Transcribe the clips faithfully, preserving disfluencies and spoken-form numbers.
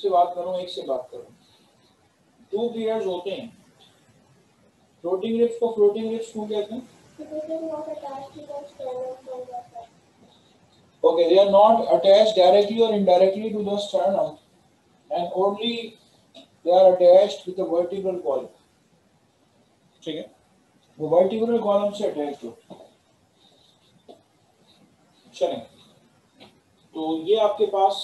से बात करूं, एक से बात करूं, टू पीरियड्स होते हैं। फ्लोटिंग रिब्स को फ्लोटिंग रिब्स क्यों कहते हैं? Okay, they are not attached directly or indirectly to the sternum, and only they are attached with the vertebral column. ठीक है, वो vertebral column से attached हो। चलें, तो ये आपके पास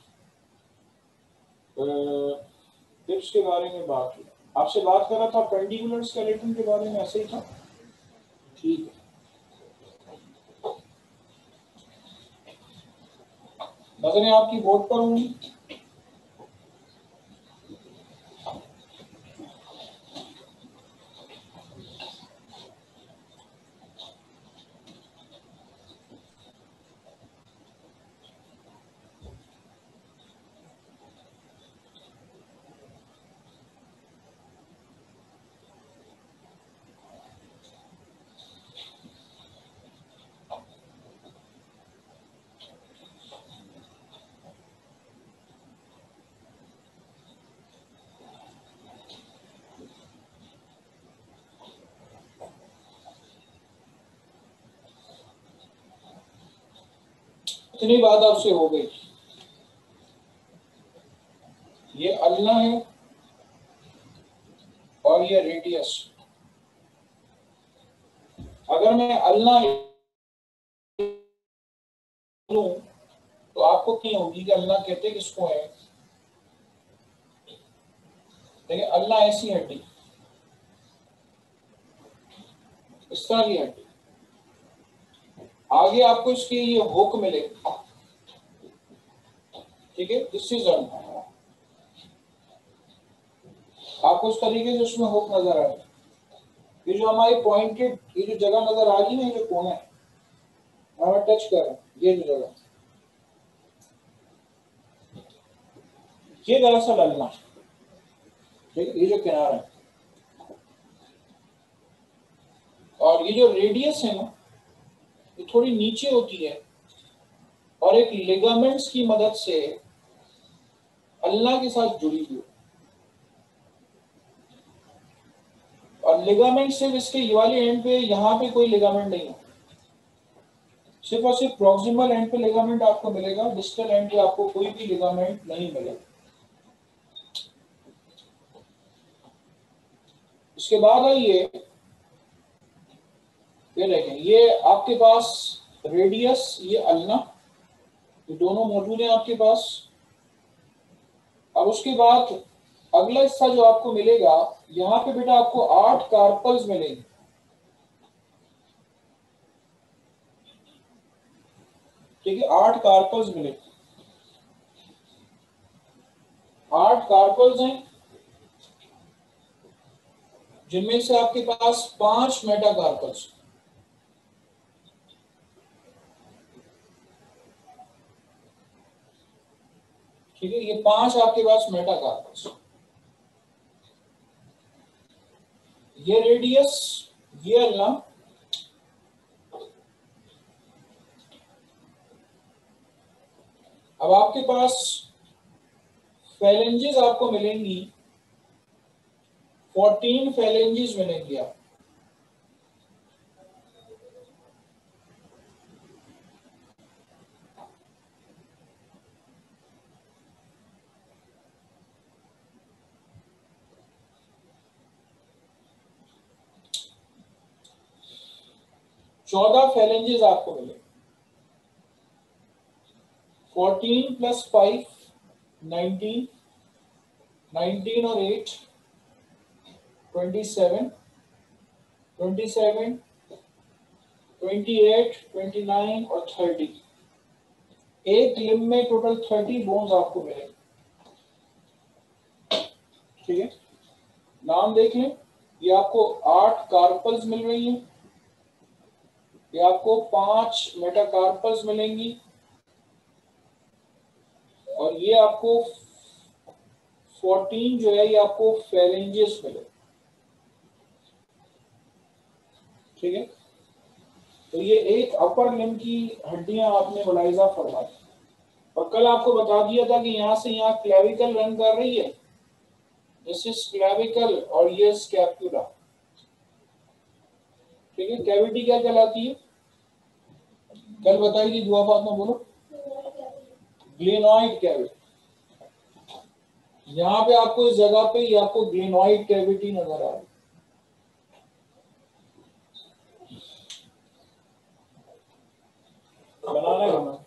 रिब्स के बारे में बात हुई। आपसे बात कर रहा था पेंडिकुलर स्केलेटन के बारे में, ऐसे ही था? ठीक है, नजरें आपकी बोर्ड पर होंगी। इतनी बात आपसे हो गई। ये अल्ना है और ये रेडियस। अगर मैं अल्ना लूं तो आपको क्या होगी कि अल्लाह कहते किसको है? देखिए, अल्लाह ऐसी हड्डी, इस तरह की हड्डी, आगे आपको इसकी ये हुक मिले, ठीक है, दिस इज अल्लाह। आपको इस तरीके से उसमें हुक नजर आ रही है। ये जो हमारी पॉइंटेड ये जो जगह नजर आ रही है ना, ये जो कोना है, हमें टच कर रहे हैं, ये जो जगह, ये दरअसल अल्लाह, ठीक है, ये जो किनारा है, और ये जो रेडियस है ना, ये थोड़ी नीचे होती है और एक लिगामेंट्स की मदद से अल्लाह के साथ जुड़ी हुई, और लिगामेंट सिर्फ इसके ये वाले एंड पे, यहाँ पे कोई लिगामेंट नहीं है, सिर्फ और सिर्फ प्रॉक्सिमल एंड पे लिगामेंट आपको मिलेगा, डिस्टल एंड पे आपको कोई भी लिगामेंट नहीं मिलेगा। इसके बाद आइए, ये देखें, ये आपके पास रेडियस, ये अल्ना, ये दोनों मौजूद हैं आपके पास। अब उसके बाद अगला हिस्सा जो आपको मिलेगा, यहाँ पे बेटा आपको आठ कार्पल्स मिलेंगे। ठीक है, आठ कार्पल्स मिले, आठ कार्पल्स हैं, जिनमें से आपके पास पांच मेटाकार्पल्स। ठीक है, ये पांच आपके पास मेटाकार्पल्स, ये रेडियस, ये अल्लाह, अब आपके पास फैलेंजेस आपको मिलेंगी, फोर्टीन फैलेंजेस मिलेंगी आप। चौदह फैलेंजेस आपको मिले, fourteen plus five nineteen, nineteen और eight twenty seven, twenty seven, twenty eight, twenty nine और थर्टी। एक लिम्ब में टोटल थर्टी बोन्स आपको मिलेंगे। ठीक है, नाम देख लें, ये आपको आठ कार्पल्स मिल रही हैं, ये आपको पांच मेटाकार्पल्स मिलेंगी, और ये आपको फोर्टीन जो है ये आपको फैलेंजेस मिले। ठीक है, तो ये एक अपर लिम्ब की हड्डियां आपने मुलाहिजा फरमाई, और कल आपको बता दिया था कि यहाँ से यहाँ क्लेविकल रन कर रही है, दिस इज क्लेविकल और ये स्कैपुला। ठीक है, कैविटी क्या कहलाती है? कल बताई थी दुआ फातिमा, बोलो। Glenoid cavity. यहाँ पे आपको इस जगह पे ये आपको ग्लेनॉइड कैविटी नजर आ रही है। बनाना है बना।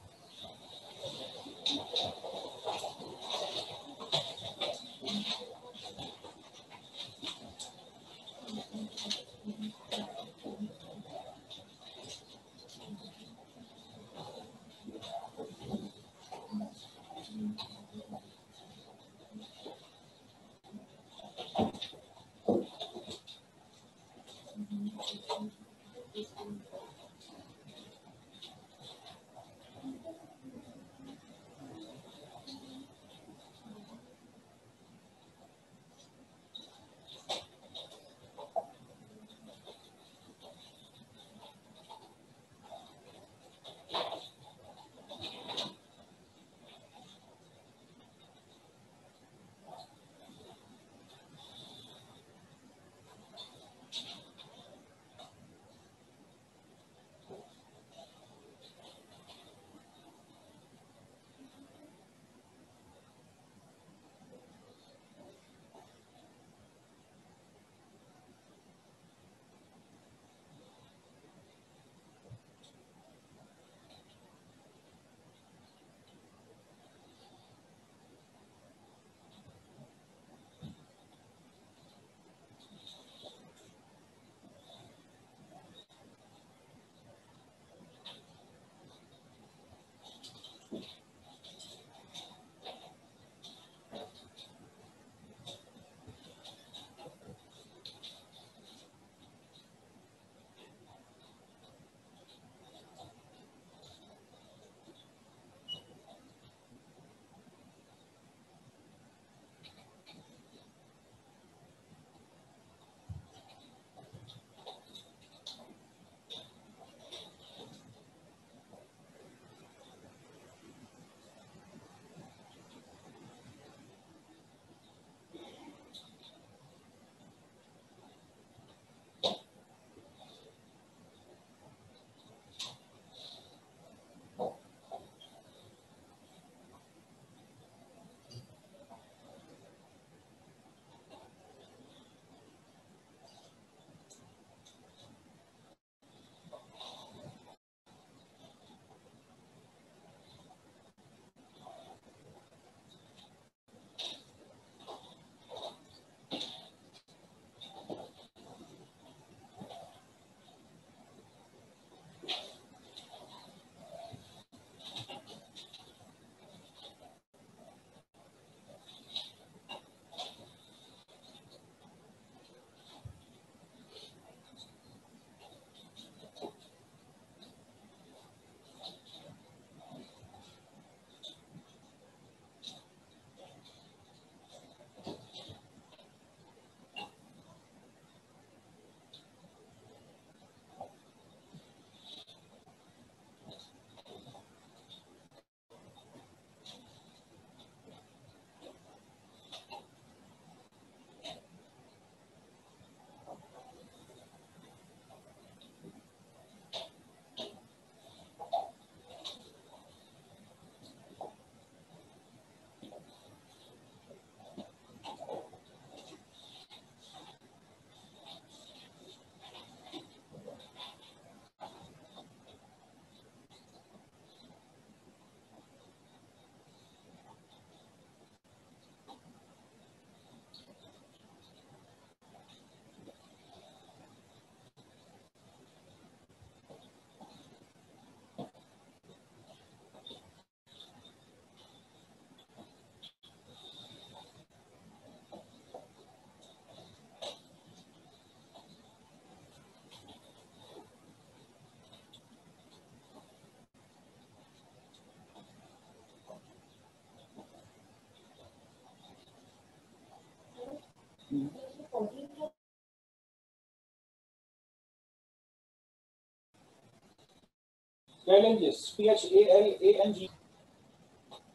Phalanges, P H A L A N G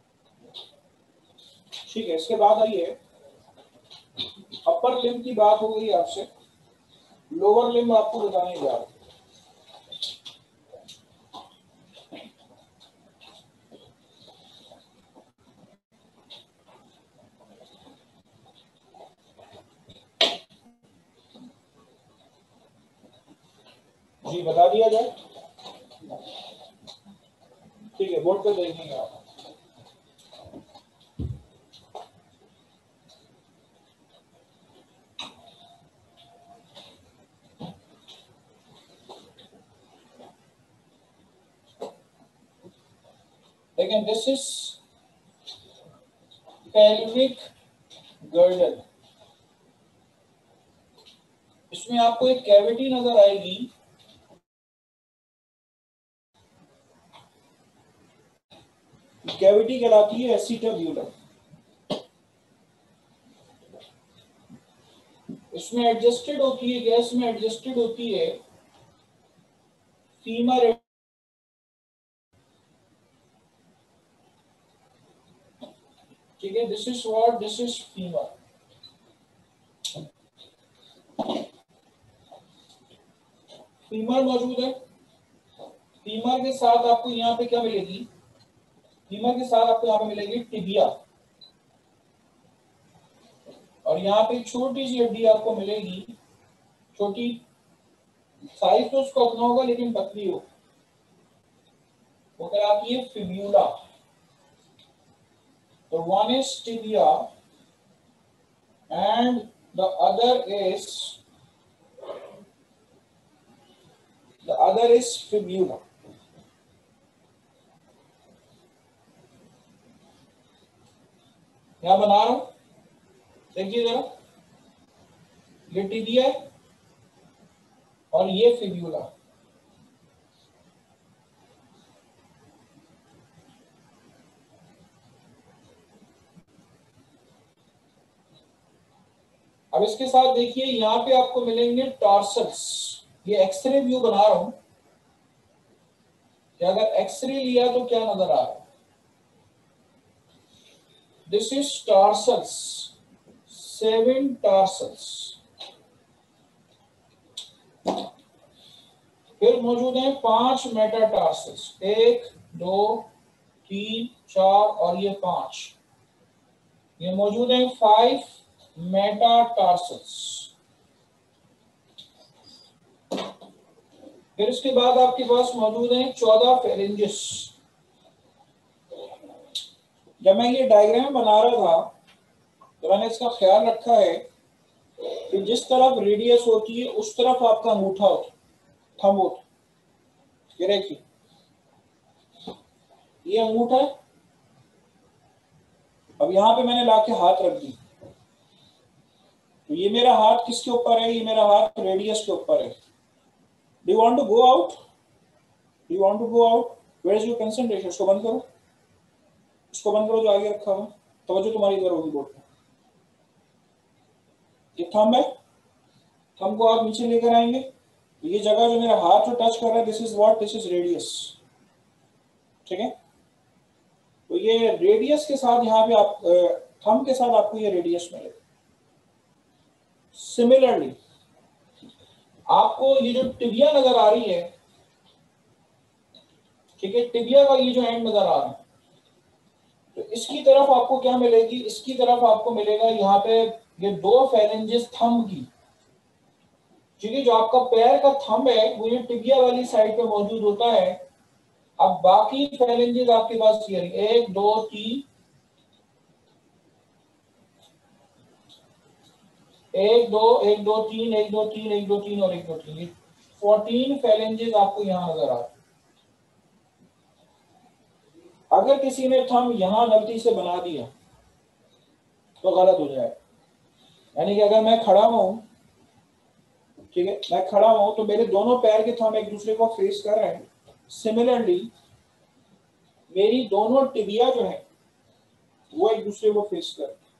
ठीक है, इसके बाद आइए, अपर लिम्ब की बात हो गई आपसे, लोअर लिम्ब आपको बताने जा रहा हूं। जी बता दिया जाए, ठीक है, बोर्ड पे देखेंगे आप। लेकिन दिस इज pelvic girdle, इसमें आपको एक कैविटी नजर आएगी, कैविटी कहलाती है एसिटाब्यूलम। इसमें एडजस्टेड होती है, गैस में एडजस्टेड होती है फीमर, ठीक है, this is what, this is femur. Femur मौजूद है, फीमर के साथ आपको यहाँ पे क्या मिलेगी, फीमर के साथ आपको यहाँ पे मिलेगी टिबिया, और यहाँ पे छोटी सी हड्डी आपको मिलेगी, छोटी, साइज तो उसका उतना होगा लेकिन पतली हो, वो कहलाती है फिब्यूला। तो one is tibia and the other is the other is fibula. यहां बना रहा हूं, देखिए जरा, ये टिबिया है और ये फिब्यूला। अब इसके साथ देखिए यहां पे आपको मिलेंगे टॉर्सल्स, ये एक्सरे व्यू बना रहा हूं कि अगर एक्सरे लिया तो क्या नजर आ रहा है, this is tarsals, seven tarsals. फिर मौजूद है पांच मेटाटार्सल्स, एक दो तीन चार और ये पांच, ये मौजूद है फाइव मेटाटार्सल्स। फिर इसके बाद आपके पास मौजूद है चौदह फेरेंजिस। जब मैं ये डायग्राम बना रहा था तो मैंने इसका ख्याल रखा है कि जिस तरफ रेडियस होती है उस तरफ आपका अंगूठा होता, थंब होता। ये देखिए, ये अंगूठा है, अब यहां पे मैंने लाके हाथ रख दी, तो ये मेरा हाथ किसके ऊपर है, ये मेरा हाथ रेडियस के ऊपर है। Do you want to go out, do you want to go out, where is your concentration. इसको बंद करो, इसको बंद करो जो आगे रखा हुआ, तवज्जो तुम्हारी इधर होगी बोर्ड पे। ये थंब है, थंब को आप नीचे लेकर आएंगे, तो ये जगह जो मेरा हाथ जो टच कर रहा है, this is what, this is radius, ठीक है। तो ये रेडियस के साथ यहाँ पे आप थंब के साथ आपको ये रेडियस मिलेगा। सिमिलरली आपको ये जो टिबिया नजर आ रही है, ठीक है, टिबिया का ये जो एंड नजर आ रहा है, तो इसकी तरफ आपको क्या मिलेगी, इसकी तरफ आपको मिलेगा यहाँ पे ये दो फेरेंजेस थंब की, ठीक है। जो आपका पैर का थंब है वो ये टिबिया वाली साइड पे मौजूद होता है। अब बाकी फेरेंजेस आपके पास ये एक दो तीन, एक दो एक दो तीन एक दो तीन एक दो तीन और एक दो तीन, फोर्टीन फेरेंजेस आपको यहां नजर आ रहे हैं। अगर किसी ने थंब यहां गलती से बना दिया तो गलत हो जाए, यानी कि अगर मैं खड़ा हूं, ठीक है, मैं खड़ा हूं तो मेरे दोनों पैर के थंब एक दूसरे को फेस कर रहे हैं। सिमिलरली मेरी दोनों टिबिया जो है वो एक दूसरे को फेस कर रहे हैं।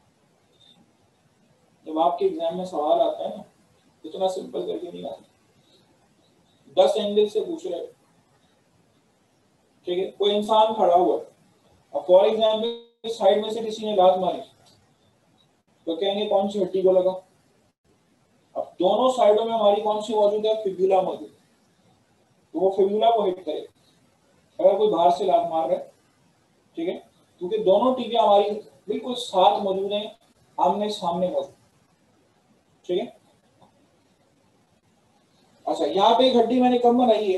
जब आपके एग्जाम में सवाल आता है ना, इतना सिंपल करके नहीं आता, दस एंगल से पूछ रहे, ठीक है। कोई इंसान खड़ा हुआ है और फॉर एग्जाम्पल साइड में से किसी ने लात मारी तो कहेंगे कौन सी हड्डी को लगा। अब दोनों साइडों में हमारी कौन सी मौजूद है, फिब्यूला मौजूद, तो वो फिब्यूला को हिट करे अगर कोई बाहर से लात मार रहा है, ठीक है, क्योंकि दोनों टीके हमारी बिल्कुल साथ मौजूद हैं, आमने सामने मौजूद, ठीक है। अच्छा, यहाँ पे एक हड्डी मैंने कम बनाई है,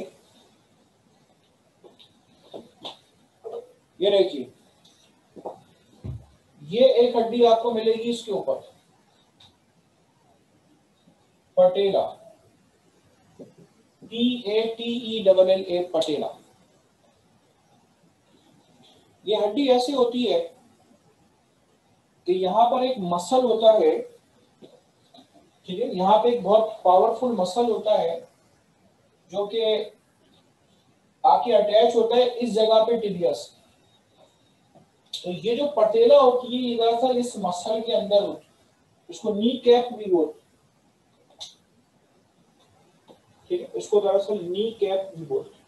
ये देखिए, ये एक हड्डी आपको मिलेगी इसके ऊपर, patella, T A T E double L A, patella. ये हड्डी ऐसी होती है कि यहां पर एक मसल होता है, ठीक है, यहाँ पे एक बहुत पावरफुल मसल होता है जो कि आके अटैच होता है इस जगह पे टिबिया से। तो ये जो पटेला होती है ये दरअसल इस मसल के अंदर होती है, इसको नी कैप भी बोलते हैं, ठीक है, इसको दरअसल नी कैप भी बोलते हैं।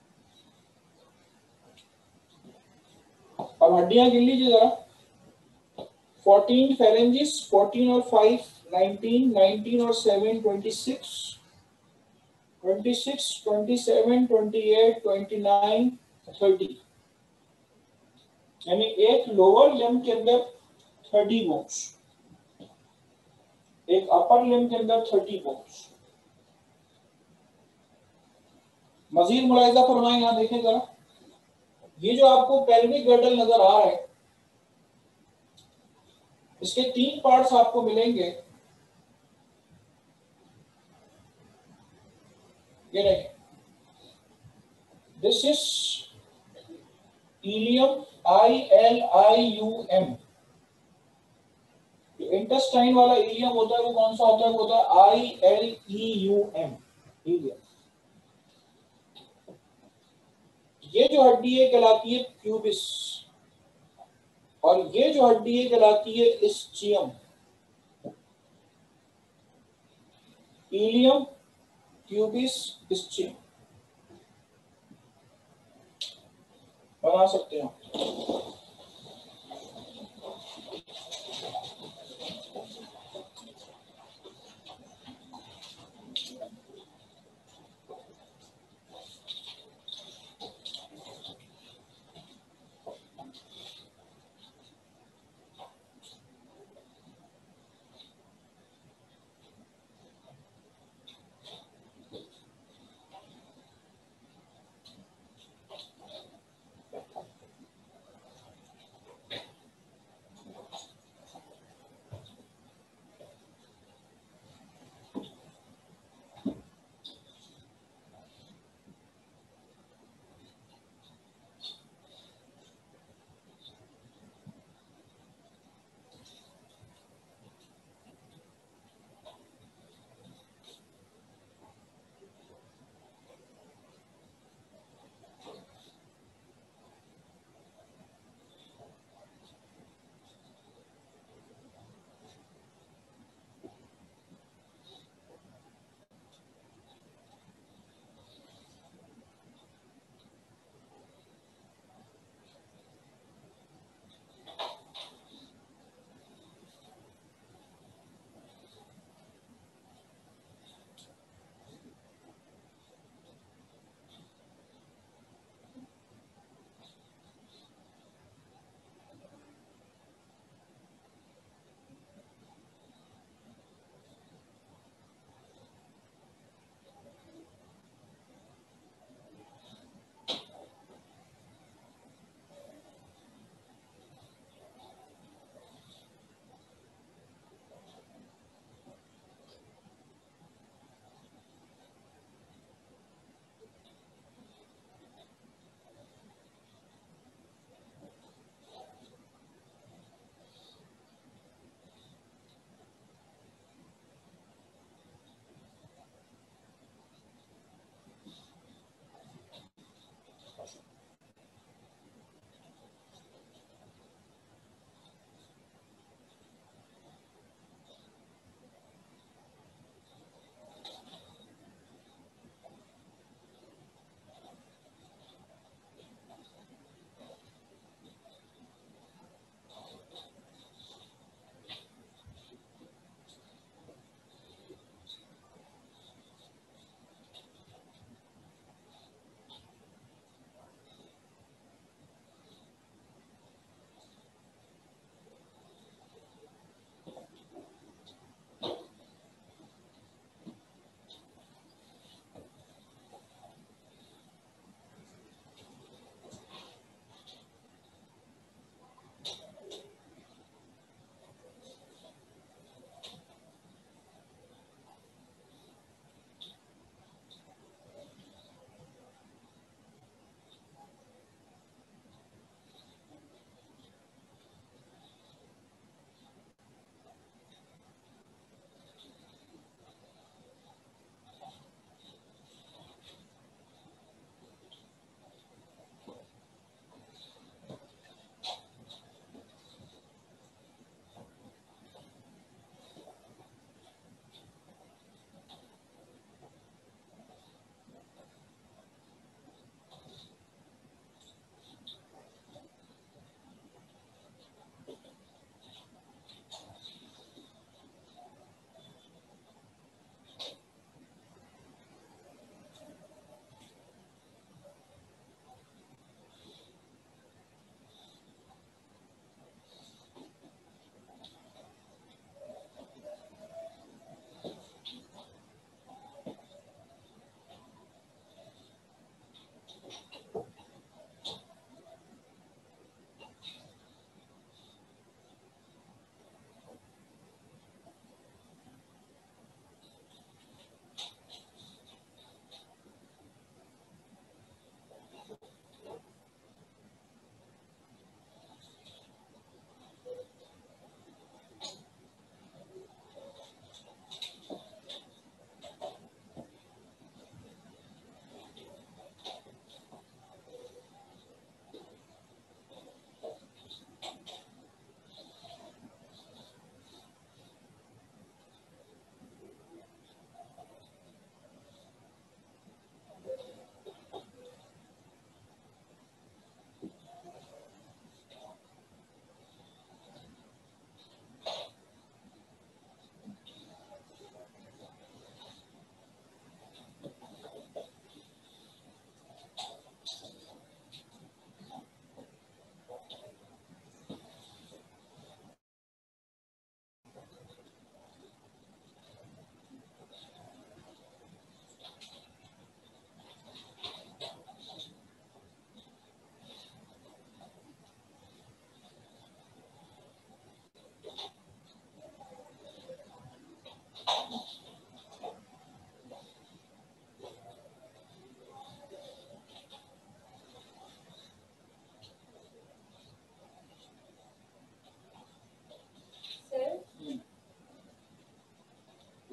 अब हड्डियां गिन लीजिए जरा, फोर्टीन फेरेंजिस, फोर्टीन और फाइव नाइनटीन, नाइनटीन और seven twenty six, twenty six, twenty seven, twenty eight, twenty nine, thirty, यानी एक लोअर लिम्ब के अंदर थर्टी बोन्स, एक अपर लिम्ब के अंदर थर्टी बोन्स। मजीद मुलाहिजा फरमाएं, यहां देखें जरा, ये जो आपको पेल्विक गर्डल नजर आ रहा है इसके तीन पार्ट्स आपको मिलेंगे, ये रहे, this is ileum, I L I U M. Intestine वाला इलियम होता है वो कौन सा होता है, वो होता है I L E U M, ileum. ये जो हड्डी है कहलाती है प्यूबिस, और ये जो हड्डी है कहलाती है इस्चियम। इलियम, प्यूबिस, इस्चियम बना सकते हैं।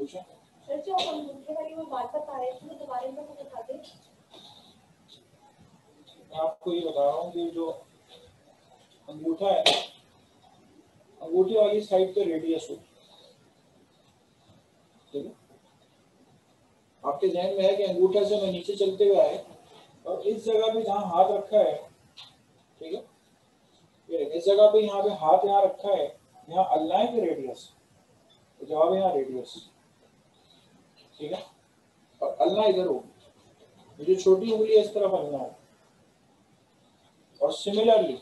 पूछें। सर जो हम अंगूठे वाली वो बात बता रहे थे, दोबारा में कुछ बता दें। मैं आपको ये बता रहा हूँ कि जो अंगूठा है, अंगूठे वाली साइड पे रेडियस होती है, ठीक है। आपके ध्यान में है कि अंगूठा से मैं नीचे चलते हुए आए और इस जगह पे जहाँ हाथ रखा है, ठीक है, ये इस जगह पे यहाँ पे हाथ यहाँ रखा है, यहाँ अल्लाह की रेडियस, तो जवाब है यहाँ रेडियस, ठीक है। और अल्लाह इधर हो, जो छोटी उंगली है इस तरफ अल्लाह है। और सिमिलरली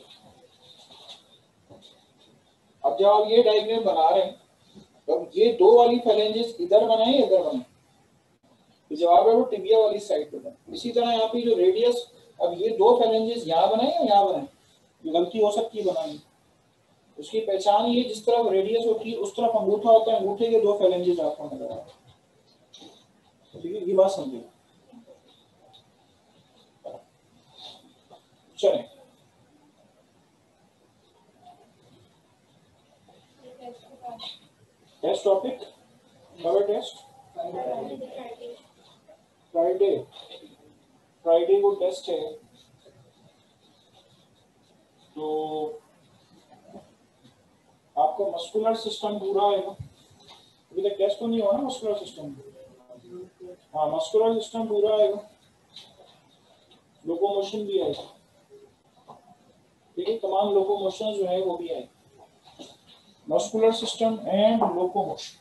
अब जब आप ये डायग्राम बना रहे हैं, अब ये दो वाली फैलेंजेस इधर बनाए इधर बनाए, तो जवाब है वो टिबिया वाली साइड पे बने। इसी तरह यहाँ पे जो रेडियस, अब ये दो फैलेंजेस यहाँ बनाए या यहाँ बनाए, जो गलती हो सकती है बनानी, उसकी पहचान ये, जिस तरफ रेडियस होती है उस तरफ अंगूठा होता है, अंगूठे के दो फैलेंजेस आपको नजर आ रहे हैं, ठीक है। ये बात समझिए। चलें, test topic, cover test Friday, Friday को टेस्ट है, तो आपको मस्कुलर सिस्टम पूरा है, अभी तक टेस्ट तो नहीं हुआ ना मस्कुलर सिस्टम। हाँ, मस्कुलर सिस्टम पूरा आएगा, लोकोमोशन भी आएगा, ठीक है। तमाम लोकोमोशन जो है वो भी आएगी, मस्कुलर सिस्टम एंड लोकोमोशन।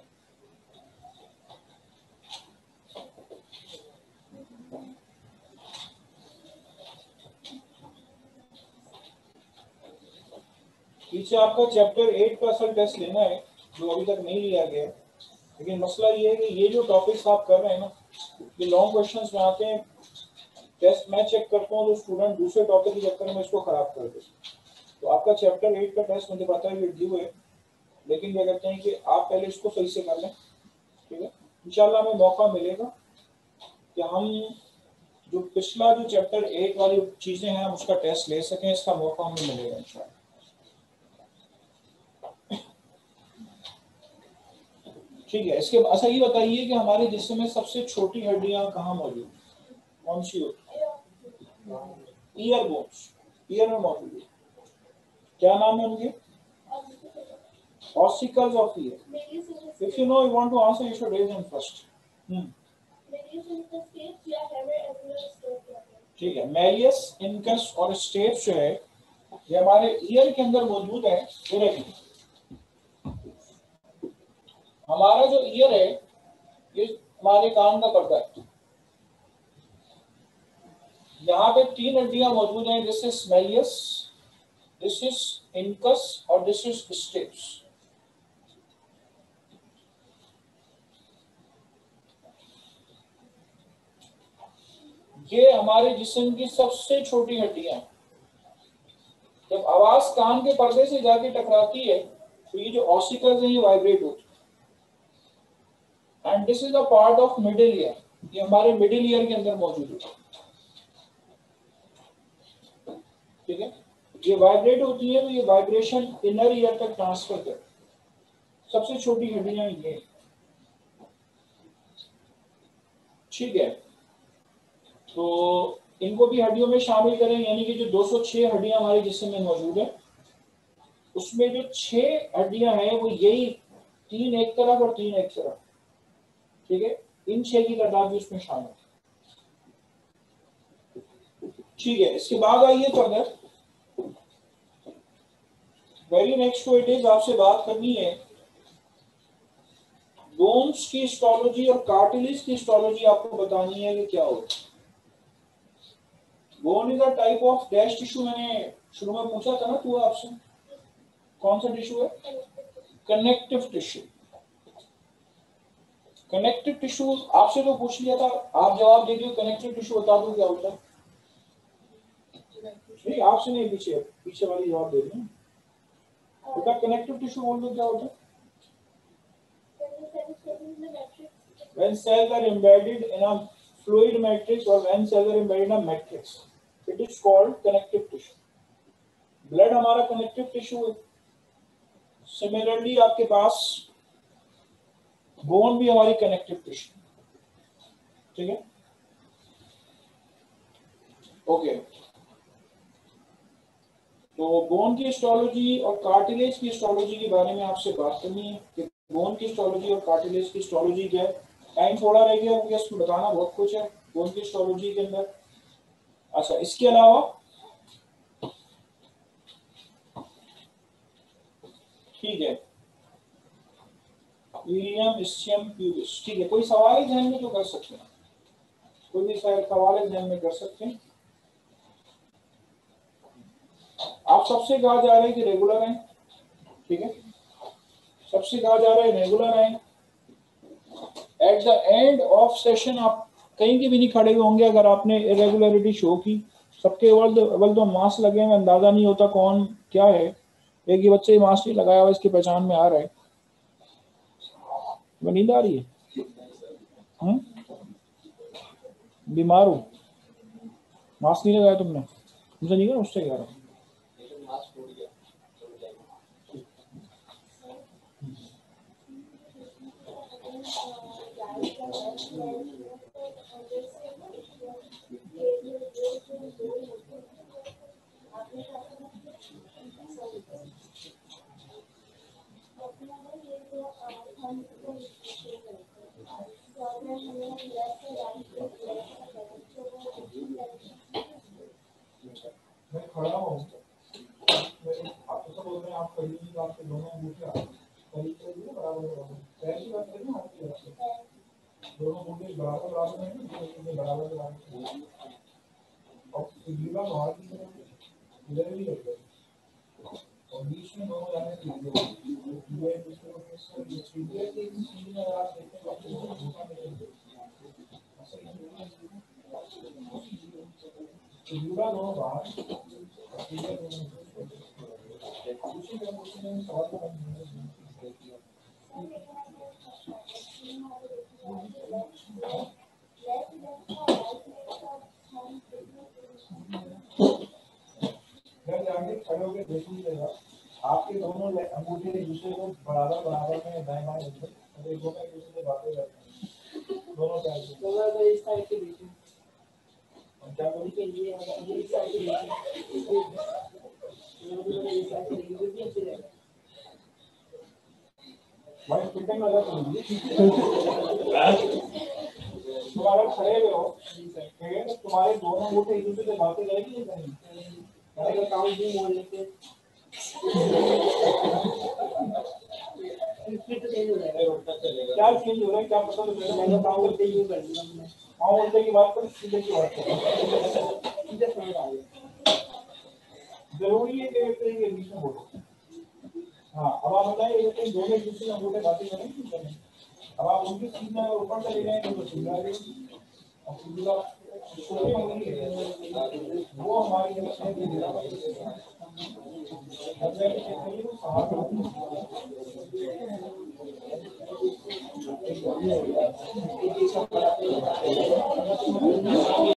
पीछे आपका चैप्टर एट का असल टेस्ट लेना है, जो अभी तक नहीं लिया गया, लेकिन मसला ये है कि ये जो टॉपिक्स आप कर रहे हैं ना, ये लॉन्ग क्वेश्चंस में आते हैं, टेस्ट मैं चेक करता हूँ तो स्टूडेंट दूसरे टॉपिक के चक्कर में इसको खराब कर देते। तो आपका चैप्टर एट का टेस्ट मुझे पता है कि ड्यू है, लेकिन क्या कहते हैं कि आप पहले इसको सही से कर लें, ठीक है। इंशाल्लाह हमें मौका मिलेगा कि हम जो पिछला जो चैप्टर एट वाली चीजें हैं हम उसका टेस्ट ले सकें, इसका मौका हमें मिलेगा इंशाल्लाह। ठीक है, इसके अच्छा ये बताइए कि हमारे जिस्म में सबसे छोटी हड्डियां कहाँ मौजूद है, कौन सी होती है? ईयर बोन्स, ईयर में मौजूद है। क्या नाम है उनके? Ossicles of ear. If you know you want to answer, you should raise them first. Hmm. ठीक है, मैलियस, इनकस और स्टेप्स जो है ये हमारे ईयर के अंदर मौजूद है। ये देखिए, हमारा जो ईयर है ये हमारे कान का पर्दा है। यहाँ पे तीन हड्डियां मौजूद हैं, this is malleus, this is incus और दिस इज स्टेप्स। ये हमारे जिस्म की सबसे छोटी हड्डियां। जब आवाज कान के पर्दे से जाके टकराती है तो ये जो ऑसिकल्स हैं ये वाइब्रेट होती है, and this is a part of middle ear, ये हमारे मिडिल ईयर के अंदर मौजूद है, ठीक है। ये वाइब्रेट होती है तो ये वाइब्रेशन इनर ईयर तक ट्रांसफर कर, सबसे छोटी हड्डियां ये, ठीक है। तो इनको भी हड्डियों में शामिल करें, यानी कि जो दो सौ छह हड्डियां हमारे जिस्म में मौजूद है उसमें जो छह हड्डियां हैं वो यही, तीन एक तरफ और तीन एक तरफ, ठीक है। इन छह की तादाद भी उसमें शामिल है, ठीक है। इसके बाद आइए फर्दर, वेरी नेक्स्ट को इट इज आपसे बात करनी है बोन्स की हिस्टोलॉजी और कार्टिलेज की हिस्टोलॉजी आपको बतानी है कि क्या होता है। Bone is a type of dash tissue, मैंने शुरू में पूछा था ना तू आपसे, कौन सा टिश्यू है? Connective tissue. कनेक्टिव टिश्यू आपसे तो पूछ लिया था, आप जवाब दे दिए कनेक्टिव टिश्यू, बता दो क्या होता है। नहीं आपसे नहीं, पीछे पीछे वाली जवाब दे दी बेटा, कनेक्टिव टिश्यू बोल दो क्या होता है। When cells are embedded in a fluid matrix or when cells are embedded in a matrix, it is called connective tissue. Blood हमारा कनेक्टिव टिश्यू है। सिमिलरली आपके पास बोन भी हमारी कनेक्टिव टिश्यू, ठीक है। ओके, तो बोन की हिस्टोलॉजी और कार्टिलेज की हिस्टोलॉजी के बारे में आपसे बात करनी है कि बोन की हिस्टोलॉजी और कार्टिलेज की हिस्टोलॉजी क्या है। टाइम थोड़ा रह गया, मुझे इसमें बताना बहुत कुछ है बोन की हिस्टोलॉजी के अंदर। अच्छा, इसके अलावा ठीक है, इलियम, इस्चियम, प्यूबिस, ठीक है। कोई सवाल है ध्यान में तो कर सकते हैं, कोई भी सवाल है ध्यान में कर सकते हैं। आप सबसे कहा जा रहे हैं कि रेगुलर हैं, ठीक है, सबसे कहा जा रहा है रेगुलर हैं। At the end of session आप कहीं के भी नहीं खड़े हुए होंगे अगर आपने इरेगुलरिटी शो की। सबके अव्वल तो अव्वल तो मास्क लगे हुए, अंदाजा नहीं होता कौन क्या है। एक ही बच्चे मास्क नहीं लगाया हुआ, इसकी पहचान में आ रहा है। नींद आ रही है, हुँ? बीमार हो, मास्क नहीं लगाया तुमने, मुझे नहीं कहा, उससे कह रहा हूँ। मैं खड़ा हूँ, आप तो बोल रहे हैं आप कहीं भी आपके दोनों अंगूठे कहीं से भी बराबर बराबर, कैसी बात करें ना आपकी बात से दोनों अंगूठे बराबर बराबर हैं, दोनों बराबर बराबर और सिगलीवा बाहर की तरफ इधर भी करते हैं और बीच में दोनों जाने के लिए ये दूसरे को सिगलीवा के सीधे में आप देखते हैं आपको धोखा मिलेगा। सिगलीवा दोनों बाहर, सिगलीवा दोनों उसी में उसी में सवाल का आगे खड़े होकर देख लीजिएगा, आपके दोनों अंगूठे एक दूसरे को बराबर बराबर में दाएं बाएं होते हैं और एक दोनों एक दूसरे से बातें करते हैं दोनों साइड से। दोनों तो इस साइड के बीच में और क्या बोली के लिए ये इस साइड के बीच में दोनों इस साइड के बीच में अच्छी रहेगा भाई फिटिंग लगा तुम्हारे खड़े हुए हो तो तुम्हारे दोनों अंगूठे एक दूसरे से बातें करेंगे नहीं काम भी मोड़ लेते क्या चेंज हो रहा है क्या पता तो काम करते ही कर दिया हाँ बोलते की बात करें सीधे की बात करें जरूरी है कि ये बीच में बोलो। हाँ अब आप बताइए दोनों एक दूसरे अंगूठे बातें करें अब आप उनके सीधे ऊपर चले गए तो सीधा और सीधा वो हमारी